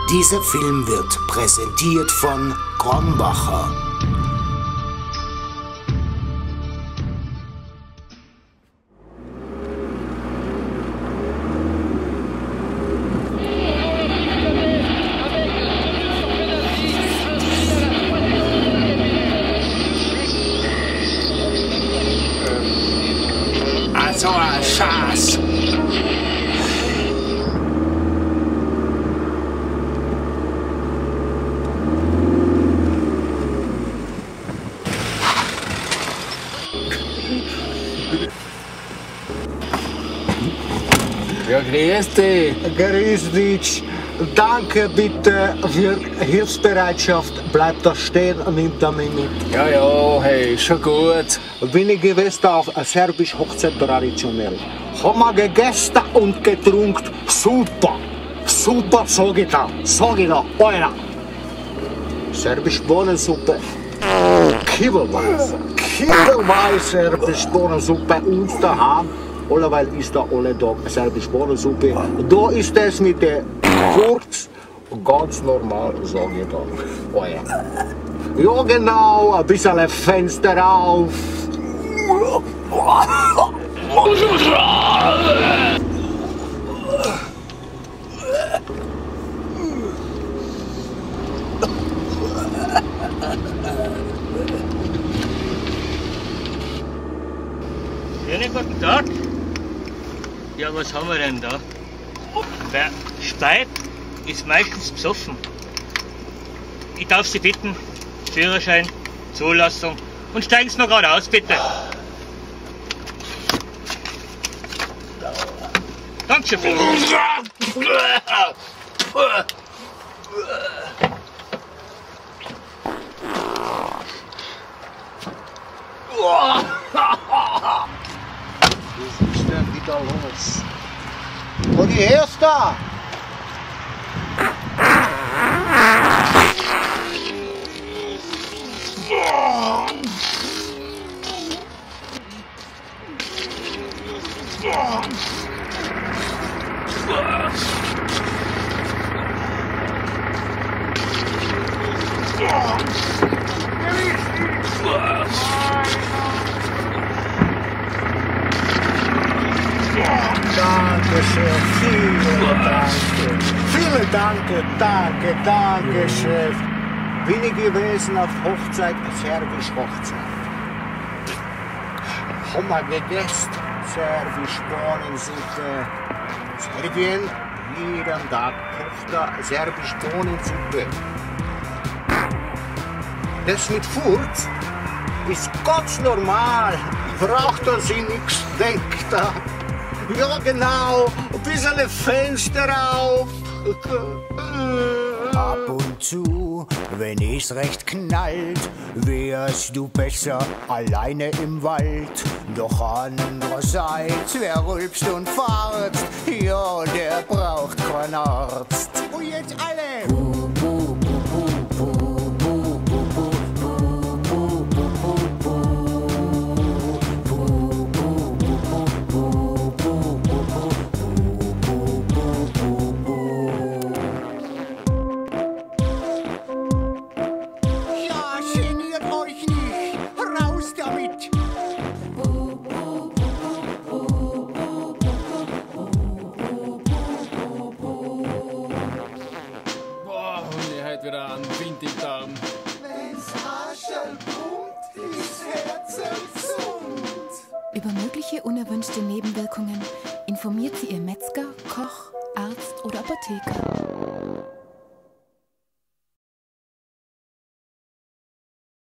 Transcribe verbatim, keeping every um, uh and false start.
Dieser Film wird präsentiert von Krombacher. So ein Schatz. Ja, grüß dich. Grüß dich. Danke bitte für Hilfsbereitschaft. Bleibt da stehen und nimmt damit mit. Ja, ja, hey, schon gut. Bin ich gewesen auf eine serbische Hochzeit traditionell. Haben wir gegessen und getrunken. Super. Super, sag ich da. Sag ich da. Euer. Serbisch Bohnensuppe. Kiloweise. Kiloweise serbisch Bohnensuppe. Uns daheim. Alleweil ist da alle Tag serbisch Bohnensuppe. Da ist es mit der kurz und ganz normal, sage ich da. Euer. Ja genau, ein bisschen Fenster auf. Schönen guten Tag. Ja, was haben wir denn da? Wer steigt, ist meistens besoffen. Ich darf Sie bitten, Führerschein, Zulassung und steigen Sie noch gerade aus, bitte. Dankeschön. Was ist denn wieder los? Wo die hörst da? Danke schön, vielen Dank. Vielen Dank, danke, danke, Chef. Bin ich gewesen auf Hochzeit, serbisch Hochzeit. Haben wir gegessen, serbisch Bohnensuppe. Serbien, jeden Tag kocht da serbisch Bohnensuppe. Das mit Furz ist ganz normal. Braucht er sich nichts, denkt er. Ja genau, ein bisschen Fenster auf. Ab und zu, wenn es recht knallt, wärst du besser alleine im Wald. Doch andererseits, wer rülpst und farzt, ja, der braucht keinen Arzt. Und jetzt alle! Puh, puh, puh, puh, puh, puh, puh, puh, puh, puh, puh. Wieder an Wind im Darm. Wenn's Arschel pumpt, ist Herzen gesund. Über mögliche unerwünschte Nebenwirkungen informiert sie Ihr Metzger, Koch, Arzt oder Apotheker.